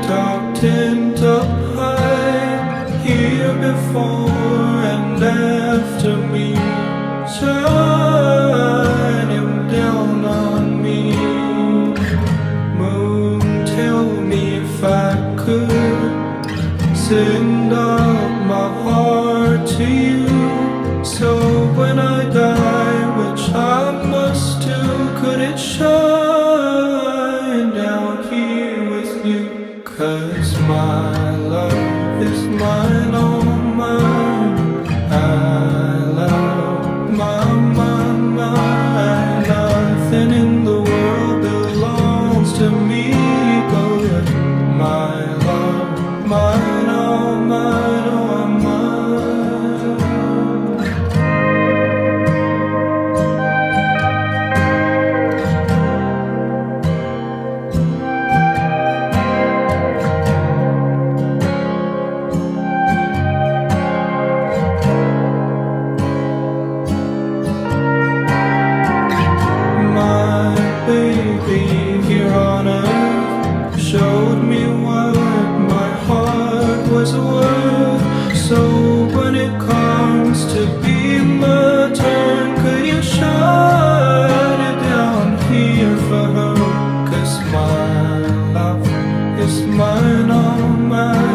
tucked in up high, here before and after me, shining down on me. Moon, tell me if I could send up my heart to you, so when I die, which I must do, could it shine down here with you? 'Cause my love is mine, all mine. I love mine. Nothing in the world belongs to me but my love, mine, all mine, all mine. Baby here on earth showed me what my heart was worth. So when it comes to being my turn, could you shine it down here for her? 'Cause my love is mine, all mine.